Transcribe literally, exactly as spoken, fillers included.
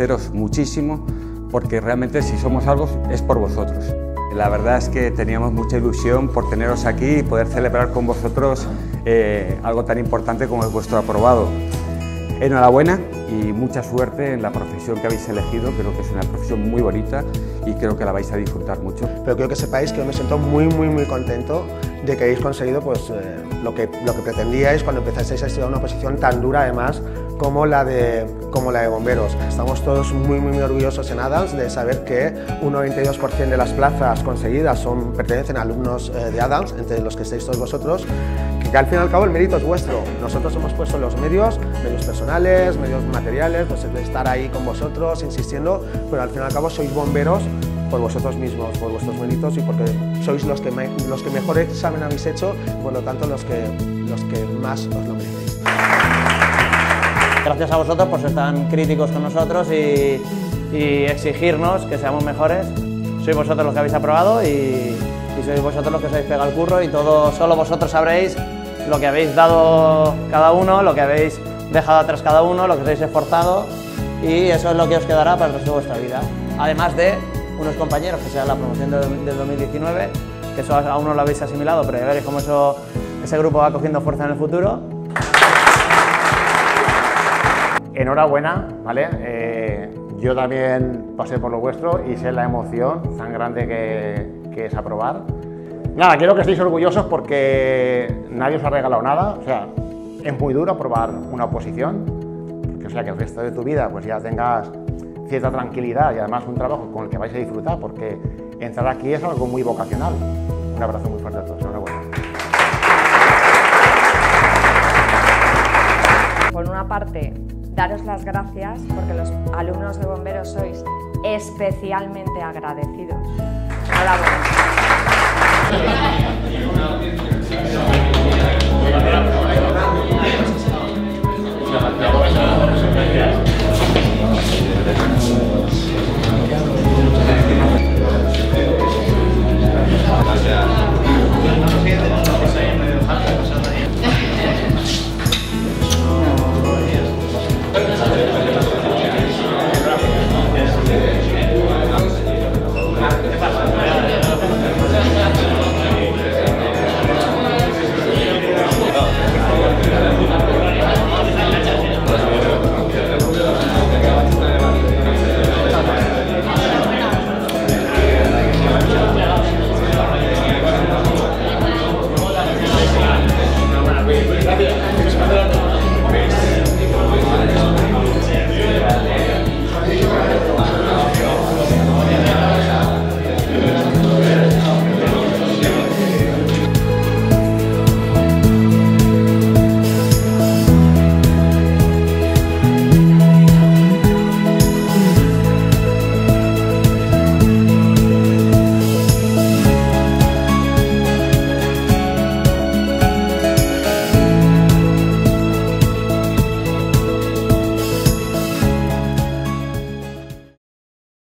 agradeceros muchísimo, porque realmente si somos algo es por vosotros. La verdad es que teníamos mucha ilusión por teneros aquí y poder celebrar con vosotros eh, algo tan importante como es vuestro aprobado. Enhorabuena y mucha suerte en la profesión que habéis elegido. Creo que es una profesión muy bonita y creo que la vais a disfrutar mucho. Pero quiero que sepáis que yo me siento muy muy muy contento de que hayáis conseguido pues, eh, lo, que, lo que pretendíais cuando empezasteis a estudiar una posición tan dura además como la de, como la de bomberos. Estamos todos muy muy, muy orgullosos en Adams de saber que un noventa y dos por cien de las plazas conseguidas son, pertenecen a alumnos eh, de Adams, entre los que estáis todos vosotros, que al fin y al cabo el mérito es vuestro. Nosotros hemos puesto los medios, medios personales, medios materiales, pues de estar ahí con vosotros insistiendo, pero al fin y al cabo sois bomberos por vosotros mismos, por vuestros méritos y porque sois los que, me, los que mejor examen habéis hecho, por lo tanto los que, los que más os lo merecéis. Gracias a vosotros por ser tan críticos con nosotros y, y exigirnos que seamos mejores. Sois vosotros los que habéis aprobado y, y sois vosotros los que os habéis pegado el curro y todo, solo vosotros sabréis lo que habéis dado cada uno, lo que habéis dejado atrás cada uno, lo que os habéis esforzado y eso es lo que os quedará para el resto de vuestra vida. Además de unos compañeros que sea la promoción del, del dos mil diecinueve, que eso aún no lo habéis asimilado, pero ya veréis cómo eso, ese grupo va cogiendo fuerza en el futuro. Enhorabuena, ¿vale? Eh, yo también pasé por lo vuestro y sé la emoción tan grande que, que es aprobar. Nada, quiero que estéis orgullosos porque nadie os ha regalado nada, o sea, es muy duro aprobar una oposición, porque, o sea, que el resto de tu vida pues ya tengas cierta tranquilidad y además un trabajo con el que vais a disfrutar, porque entrar aquí es algo muy vocacional. Un abrazo muy fuerte a todos, enhorabuena. Por una parte, daros las gracias porque los alumnos de bomberos sois especialmente agradecidos. Enhorabuena. Gracias.